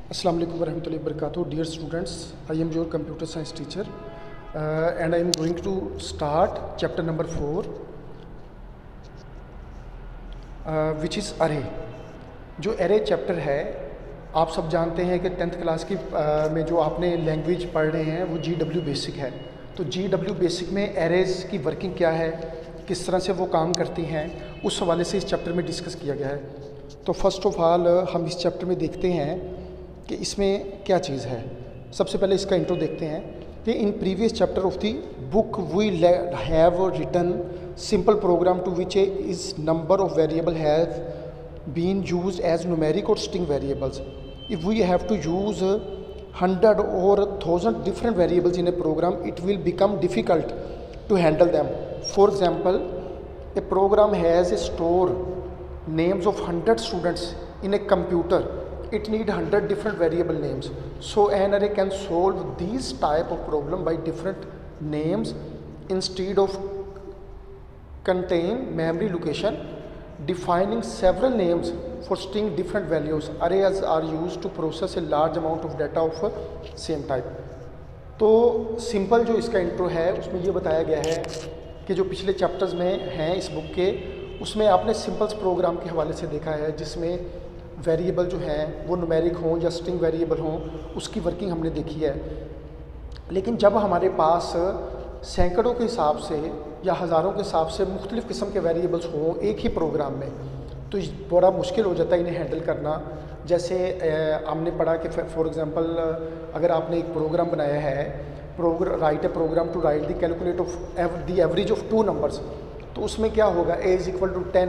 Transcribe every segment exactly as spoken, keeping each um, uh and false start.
Assalamu alaikum warahmatullahi wabarakatuh. Dear students, I am your computer science teacher uh, and I am going to start chapter number four uh, which is array. जो array chapter है, आप सब जानते हैं कि tenth class की uh, में जो आपने लैंग्वेज पढ़ रहे हैं वो जी डब्ल्यू बेसिक है। तो जी डब्ल्यू बेसिक में एरेज की वर्किंग क्या है, किस तरह से वो काम करती हैं, उस हवाले से इस चैप्टर में डिस्कस किया गया है। तो फर्स्ट ऑफ ऑल हम इस चैप्टर में देखते हैं कि इसमें क्या चीज़ है। सबसे पहले इसका इंट्रो देखते हैं कि in previous chapter of the book we have written simple program to which is number of variable have been used as numeric और string variables. If we have to use hundred और thousand different variables in a program, it will become difficult to handle them. For example, a program has a store names of one hundred students in a computer. It need one hundred different variable names. So an array can solve these type of problem by different names instead of contain memory location defining several names for string different values. Arrays are used to process a large amount of data of same type. तो simple जो इसका intro है उसमें ये बताया गया है कि जो पिछले चैप्टर्स में हैं इस बुक के, उसमें आपने सिंपल्स प्रोग्राम के हवाले से देखा है जिसमें वेरिएबल जो हैं वो न्यूमेरिक हों या स्ट्रिंग वेरिएबल हों, उसकी वर्किंग हमने देखी है। लेकिन जब हमारे पास सैकड़ों के हिसाब से या हज़ारों के हिसाब से मुख्तलिफ़ किस्म के वेरिएबल्स हों एक ही प्रोग्राम में, तो बड़ा मुश्किल हो जाता है इन्हें हैंडल करना। जैसे हमने पढ़ा कि फॉर एग्ज़ाम्पल अगर आपने एक प्रोग्राम बनाया है, program write a program to write the calculate of the average of two numbers, तो उसमें क्या होगा, A is equal to ten,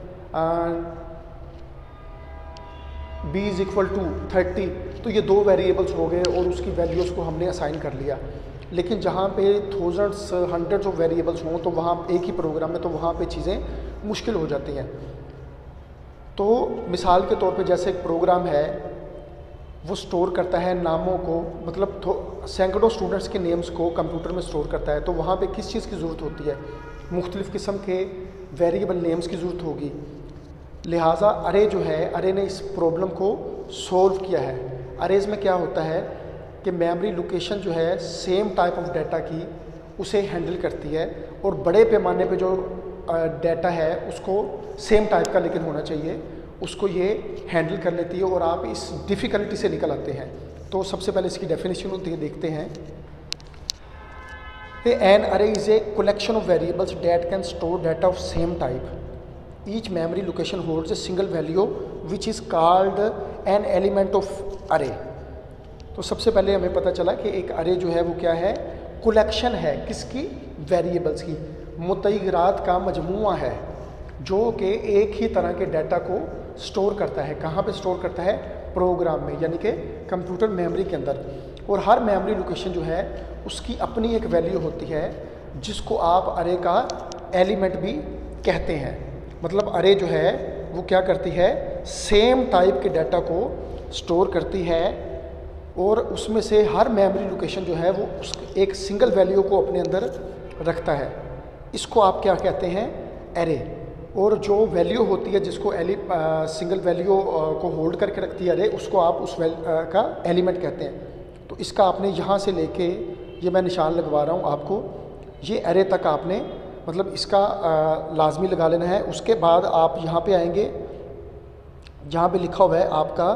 B is equal to thirty. तो ये दो वेरिएबल्स हो गए और उसकी वैल्यूज़ को हमने असाइन कर लिया। लेकिन जहाँ पे थाउजेंड्स हंड्रेड्स ऑफ वेरिएबल्स हों तो वहाँ एक ही प्रोग्राम में, तो वहाँ पे चीज़ें मुश्किल हो जाती हैं। तो मिसाल के तौर पे जैसे एक प्रोग्राम है वो स्टोर करता है नामों को, मतलब सैकड़ों स्टूडेंट्स के नेम्स को कंप्यूटर में स्टोर करता है, तो वहाँ पे किस चीज़ की ज़रूरत होती है, मुख्तलिफ़ किस्म के वेरिएबल नेम्स की ज़रूरत होगी। लिहाजा अरे जो है, अरे ने इस प्रॉब्लम को सॉल्व किया है। अरेज में क्या होता है कि मेमोरी लोकेशन जो है सेम टाइप ऑफ डाटा की उसे हैंडल करती है, और बड़े पैमाने पे जो डाटा है उसको सेम टाइप का लेकिन होना चाहिए, उसको ये हैंडल कर लेती है और आप इस डिफ़िकल्टी से निकल आते हैं। तो सबसे पहले इसकी डेफिनेशन होती है, देखते हैं। An array is a collection of variables that can store data of same type. Each memory location holds a single value which is called an element of array. तो सबसे पहले हमें पता चला कि एक array जो है वो क्या है, collection है, किसकी, वेरिएबल्स की, मुतग़िरात का मजमूआ है जो कि एक ही तरह के डाटा को स्टोर करता है। कहाँ पे स्टोर करता है, प्रोग्राम में, यानी कि कंप्यूटर मेमोरी के अंदर। और हर मेमोरी लोकेशन जो है उसकी अपनी एक वैल्यू होती है जिसको आप अरे का एलिमेंट भी कहते हैं। मतलब अरे जो है वो क्या करती है, सेम टाइप के डाटा को स्टोर करती है और उसमें से हर मेमोरी लोकेशन जो है वो उस एक सिंगल वैल्यू को अपने अंदर रखता है। इसको आप क्या कहते हैं, एरे। और जो वैल्यू होती है जिसको एलि आ, सिंगल वैल्यू को होल्ड करके रखती है अरे, उसको आप उस वैल आ, का एलिमेंट कहते हैं। तो इसका आपने यहाँ से लेके, ये मैं निशान लगवा रहा हूँ आपको, ये एरे तक आपने मतलब इसका आ, लाजमी लगा लेना है। उसके बाद आप यहाँ पे आएंगे जहाँ पे लिखा हुआ है आपका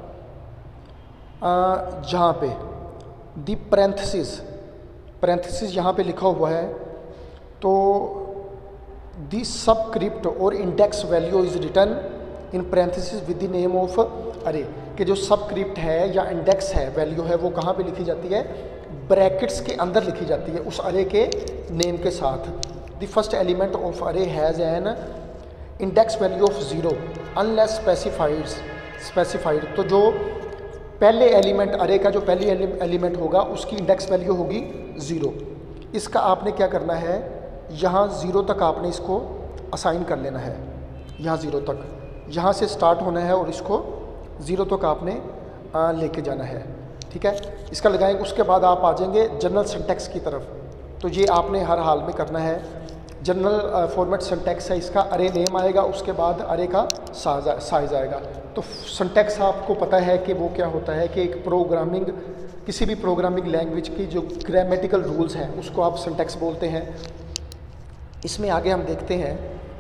जहाँ पे दी पैरेंथेसिस, पैरेंथेसिस यहाँ पे लिखा हुआ है, तो दी सबस्क्रिप्ट और index value is written in parenthesis with the name of array. कि जो सबस्क्रिप्ट है या इंडेक्स है, वैल्यू है, वो कहाँ पे लिखी जाती है, ब्रैकेट्स के अंदर लिखी जाती है उस अरे के नेम के साथ। The first element of array has an index value of zero unless specified specified तो जो पहले एलिमेंट, अरे का जो पहली एलिमेंट होगा उसकी इंडेक्स वैल्यू होगी ज़ीरो। इसका आपने क्या करना है, यहाँ ज़ीरो तक आपने इसको असाइन कर लेना है, यहाँ ज़ीरो तक, यहाँ से स्टार्ट होना है और इसको ज़ीरो तक आपने लेके जाना है। ठीक है, इसका लगाएंगे। उसके बाद आप आ जाएंगे जनरल सिंटैक्स की तरफ। तो ये आपने हर हाल में करना है। जनरल फॉर्मेट सिंटैक्स है इसका, अरे नेम आएगा, उसके बाद अरे का साइज साइज आएगा। तो सिंटैक्स आपको पता है कि वो क्या होता है कि एक प्रोग्रामिंग, किसी भी प्रोग्रामिंग लैंग्वेज की जो ग्रामेटिकल रूल्स हैं उसको आप सिंटैक्स बोलते हैं। इसमें आगे हम देखते हैं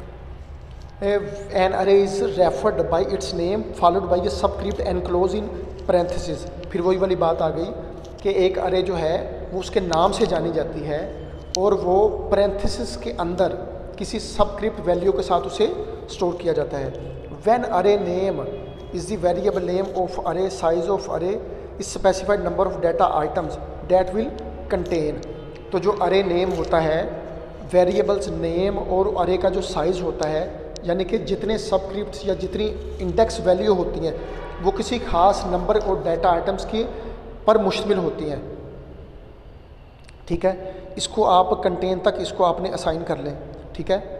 an array is referred by its name followed by a subscript enclose in parenthesis. फिर वही वाली बात आ गई कि एक अरे जो है वो उसके नाम से जानी जाती है और वो पैरेंथेसिस के अंदर किसी सबस्क्रिप्ट वैल्यू के साथ उसे स्टोर किया जाता है। When array name is the variable name of array, size of array is specified number of data items that will contain. तो जो अरे नेम होता है, वेरिएबल्स नेम और अरे का जो साइज़ होता है, यानी कि जितने सबस्क्रिप्ट्स या जितनी इंडेक्स वैल्यू होती हैं वो किसी खास नंबर और डाटा आइटम्स की पर मुश्तमिल होती हैं। ठीक है, इसको आप कंटेन तक इसको आपने असाइन कर लें। ठीक है।